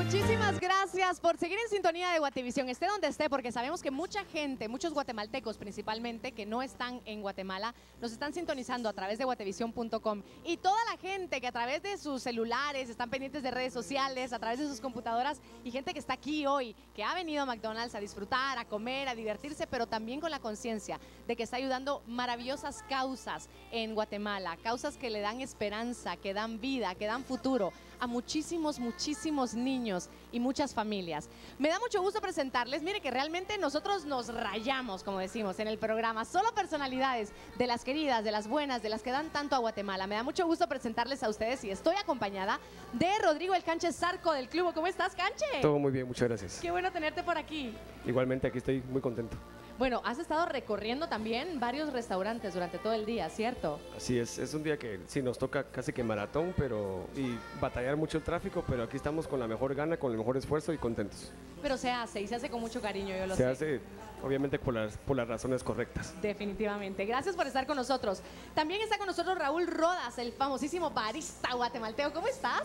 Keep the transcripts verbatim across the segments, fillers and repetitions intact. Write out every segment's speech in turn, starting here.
Muchísimas gracias por seguir en sintonía de Guatevisión, esté donde esté, porque sabemos que mucha gente, muchos guatemaltecos principalmente, que no están en Guatemala, nos están sintonizando a través de guatevisión punto com. Y toda la gente que a través de sus celulares están pendientes de redes sociales, a través de sus computadoras, y gente que está aquí hoy, que ha venido a McDonald's a disfrutar, a comer, a divertirse, pero también con la conciencia de que está ayudando maravillosas causas en Guatemala, causas que le dan esperanza, que dan vida, que dan futuro a muchísimos, muchísimos niños y muchas familias. Me da mucho gusto presentarles, mire que realmente nosotros nos rayamos, como decimos en el programa, solo personalidades de las queridas, de las buenas, de las que dan tanto a Guatemala. Me da mucho gusto presentarles a ustedes y estoy acompañada de Rodrigo El Canche Zarco del Club. ¿Cómo estás, Canche? Todo muy bien, muchas gracias. Qué bueno tenerte por aquí. Igualmente, aquí estoy muy contento. Bueno, has estado recorriendo también varios restaurantes durante todo el día, ¿cierto? Así es, es un día que sí nos toca casi que maratón, pero y batallar mucho el tráfico, pero aquí estamos con la mejor gana, con el mejor esfuerzo y contentos. Pero se hace, y se hace con mucho cariño, yo lo Se sé. hace, obviamente, por las, por las razones correctas. Definitivamente. Gracias por estar con nosotros. También está con nosotros Raúl Rodas, el famosísimo barista guatemalteco. ¿Cómo estás?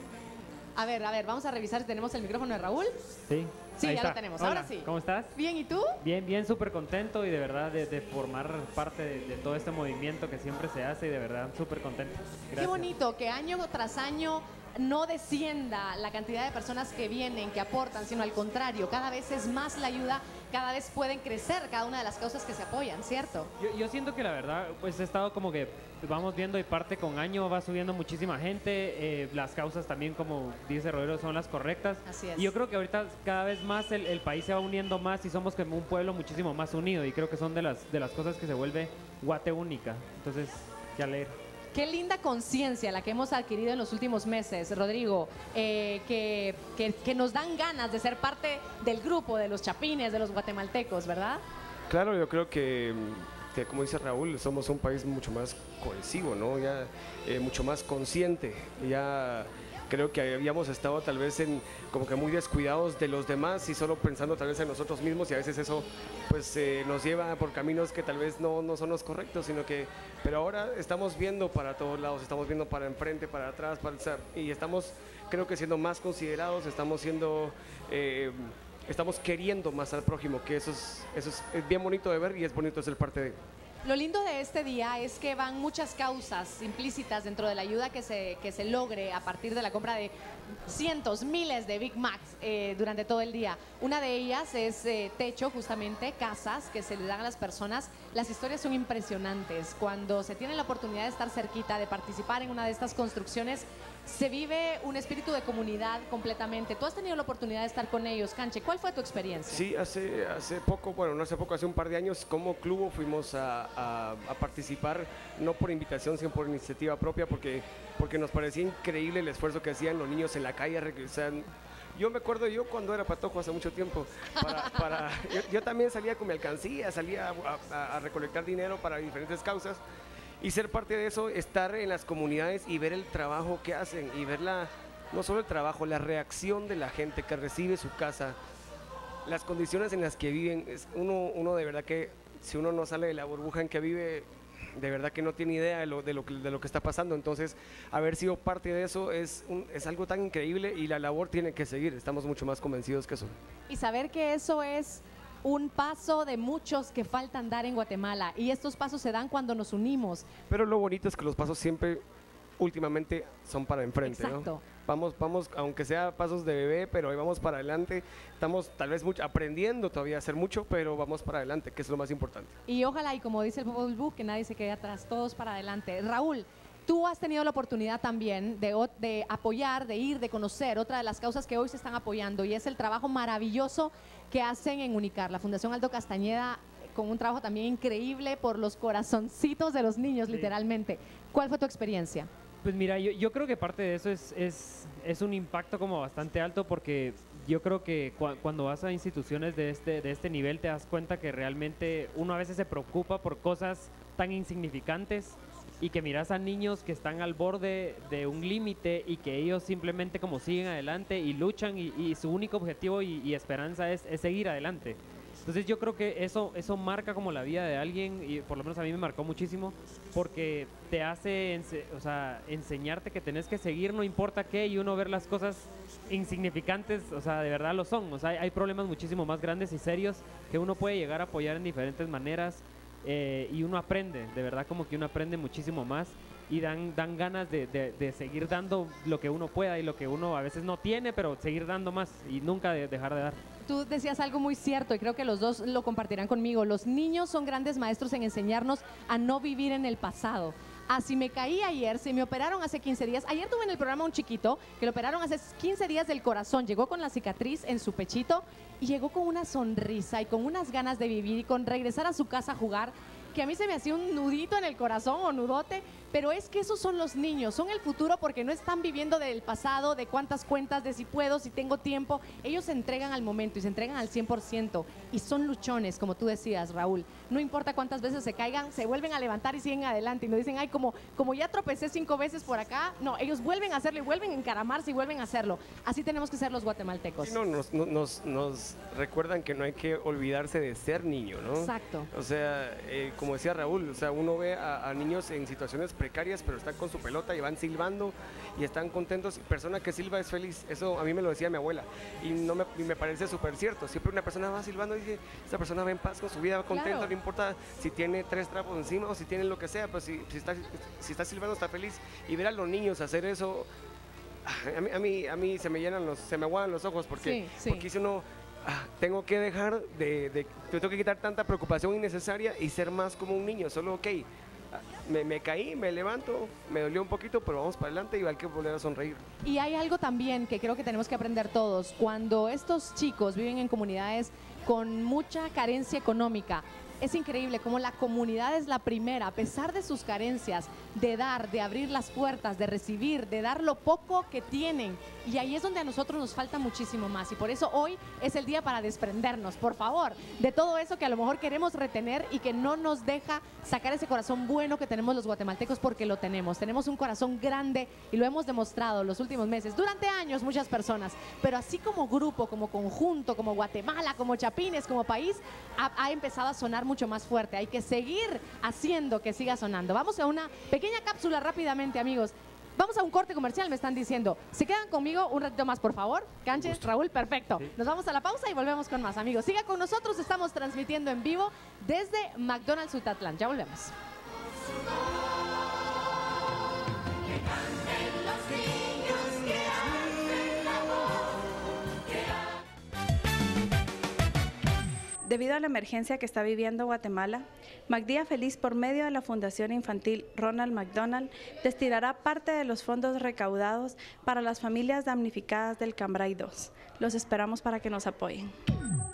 A ver, a ver, vamos a revisar si tenemos el micrófono de Raúl. Sí, Sí, ahí ya está. lo tenemos. Hola, Ahora sí. ¿cómo estás? Bien, ¿y tú? Bien, bien, súper contento y de verdad de, de formar parte de, de todo este movimiento que siempre se hace y de verdad súper contento. Gracias. Qué bonito que año tras año no descienda la cantidad de personas que vienen, que aportan, sino al contrario, cada vez es más la ayuda, cada vez pueden crecer cada una de las causas que se apoyan, ¿cierto? Yo, yo siento que la verdad, pues he estado como que vamos viendo y parte con año va subiendo muchísima gente, eh, las causas también, como dice Rodrigo, son las correctas. Así es. Y yo creo que ahorita cada vez más el, el país se va uniendo más y somos como un pueblo muchísimo más unido y creo que son de las, de las cosas que se vuelve Guate única. Entonces, qué alegre. Qué linda conciencia la que hemos adquirido en los últimos meses, Rodrigo, eh, que, que, que nos dan ganas de ser parte del grupo de los chapines, de los guatemaltecos, ¿verdad? Claro, yo creo que, que como dice Raúl, somos un país mucho más cohesivo, ¿no? Ya eh, mucho más consciente, ya creo que habíamos estado tal vez en como que muy descuidados de los demás y solo pensando tal vez en nosotros mismos y a veces eso pues eh, nos lleva por caminos que tal vez no, no son los correctos, sino que, pero ahora estamos viendo para todos lados, estamos viendo para enfrente, para atrás, para el, y estamos creo que siendo más considerados, estamos siendo, eh, estamos queriendo más al prójimo, que eso es, eso es, es bien bonito de ver y es bonito ser parte de. Lo lindo de este día es que van muchas causas implícitas dentro de la ayuda que se, que se logre a partir de la compra de cientos, miles de Big Macs eh, durante todo el día. Una de ellas es eh, techo, justamente, casas que se le dan a las personas. Las historias son impresionantes. Cuando se tiene la oportunidad de estar cerquita, de participar en una de estas construcciones, se vive un espíritu de comunidad completamente. Tú has tenido la oportunidad de estar con ellos, Canche. ¿Cuál fue tu experiencia? Sí, hace, hace poco, bueno, no hace poco, hace un par de años, como club fuimos a, a, a participar, no por invitación, sino por iniciativa propia, porque, porque nos parecía increíble el esfuerzo que hacían los niños en la calle. O sea, yo me acuerdo yo cuando era patojo hace mucho tiempo, para, para, yo, yo también salía con mi alcancía, salía a, a, a recolectar dinero para diferentes causas. Y ser parte de eso, estar en las comunidades y ver el trabajo que hacen y ver la, no solo el trabajo, la reacción de la gente que recibe su casa, las condiciones en las que viven. Es uno, uno de verdad que si uno no sale de la burbuja en que vive, de verdad que no tiene idea de lo, de lo, de lo que está pasando. Entonces, haber sido parte de eso es, un, es algo tan increíble y la labor tiene que seguir. Estamos mucho más convencidos que eso. Y saber que eso es un paso de muchos que faltan dar en Guatemala y estos pasos se dan cuando nos unimos. Pero lo bonito es que los pasos siempre, últimamente, son para enfrente, Exacto. ¿no? Vamos, vamos, aunque sea pasos de bebé, pero ahí vamos para adelante. Estamos tal vez mucho, aprendiendo todavía a hacer mucho, pero vamos para adelante, que es lo más importante. Y ojalá, y como dice el Popol Vuh, que nadie se quede atrás, todos para adelante. Raúl, tú has tenido la oportunidad también de, de apoyar, de ir, de conocer otra de las causas que hoy se están apoyando y es el trabajo maravilloso que hacen en Unicar, la Fundación Aldo Castañeda, con un trabajo también increíble por los corazoncitos de los niños, sí. Literalmente. ¿Cuál fue tu experiencia? Pues mira, yo, yo creo que parte de eso es, es, es un impacto como bastante alto porque yo creo que cu cuando vas a instituciones de este, de este nivel te das cuenta que realmente uno a veces se preocupa por cosas tan insignificantes y que miras a niños que están al borde de un límite y que ellos simplemente como siguen adelante y luchan y, y su único objetivo y, y esperanza es, es seguir adelante. Entonces yo creo que eso, eso marca como la vida de alguien, y por lo menos a mí me marcó muchísimo, porque te hace, ense- o sea, enseñarte que tenés que seguir no importa qué, y uno ver las cosas insignificantes, o sea, de verdad lo son. O sea, hay, hay problemas muchísimo más grandes y serios que uno puede llegar a apoyar en diferentes maneras, eh, y uno aprende, de verdad como que uno aprende muchísimo más, y dan, dan ganas de, de- de seguir dando lo que uno pueda y lo que uno a veces no tiene, pero seguir dando más y nunca de- dejar de dar. Tú decías algo muy cierto y creo que los dos lo compartirán conmigo. Los niños son grandes maestros en enseñarnos a no vivir en el pasado. Ah, si me caí ayer, si me operaron hace quince días. Ayer tuve en el programa un chiquito que lo operaron hace quince días del corazón. Llegó con la cicatriz en su pechito y llegó con una sonrisa y con unas ganas de vivir y con regresar a su casa a jugar, que a mí se me hacía un nudito en el corazón o nudote, pero es que esos son los niños, son el futuro porque no están viviendo del pasado, de cuántas cuentas, de si puedo, si tengo tiempo. Ellos se entregan al momento y se entregan al cien por ciento y son luchones, como tú decías, Raúl. No importa cuántas veces se caigan, se vuelven a levantar y siguen adelante y no dicen, ay, como, como ya tropecé cinco veces por acá. No, ellos vuelven a hacerlo y vuelven a encaramarse y vuelven a hacerlo. Así tenemos que ser los guatemaltecos. Sí, no, nos, no- nos, nos recuerdan que no hay que olvidarse de ser niño, ¿no? Exacto. O sea, eh, como decía Raúl, o sea, uno ve a, a niños en situaciones precarias, pero están con su pelota y van silbando y están contentos. Persona que silba es feliz. Eso a mí me lo decía mi abuela y no me, y me parece súper cierto. Siempre una persona va silbando y dice, esta persona va en paz con su vida, va contenta, Claro. no importa si tiene tres trapos encima o si tiene lo que sea, pero si, si, está, si está silbando está feliz. Y ver a los niños hacer eso, a mí, a mí, a mí se me llenan los, se me aguadan los ojos porque, Sí, sí. porque dice uno, ah, tengo que dejar de, de, tengo que quitar tanta preocupación innecesaria y ser más como un niño, solo ok, ah, me, me caí, me levanto, me dolió un poquito, pero vamos para adelante y hay que volver a sonreír. Y hay algo también que creo que tenemos que aprender todos. Cuando estos chicos viven en comunidades con mucha carencia económica, es increíble cómo la comunidad es la primera, a pesar de sus carencias, de dar, de abrir las puertas, de recibir, de dar lo poco que tienen. Y ahí es donde a nosotros nos falta muchísimo más. Y por eso hoy es el día para desprendernos, por favor, de todo eso que a lo mejor queremos retener y que no nos deja sacar ese corazón bueno que tenemos los guatemaltecos, porque lo tenemos. Tenemos un corazón grande y lo hemos demostrado los últimos meses, durante años muchas personas, pero así como grupo, como conjunto, como Guatemala, como Chapines, como país, ha, ha empezado a sonar mucho más fuerte. Hay que seguir haciendo que siga sonando. Vamos a una pequeña cápsula rápidamente, amigos. Vamos a un corte comercial, me están diciendo. ¿Se quedan conmigo un ratito más, por favor? Canches, Raúl, perfecto. Sí. Nos vamos a la pausa y volvemos con más, amigos. Siga con nosotros, estamos transmitiendo en vivo desde McDonald's Utatlán. Ya volvemos. Debido a la emergencia que está viviendo Guatemala, MacDía Feliz, por medio de la Fundación Infantil Ronald McDonald, destinará parte de los fondos recaudados para las familias damnificadas del Cambrai dos. Los esperamos para que nos apoyen.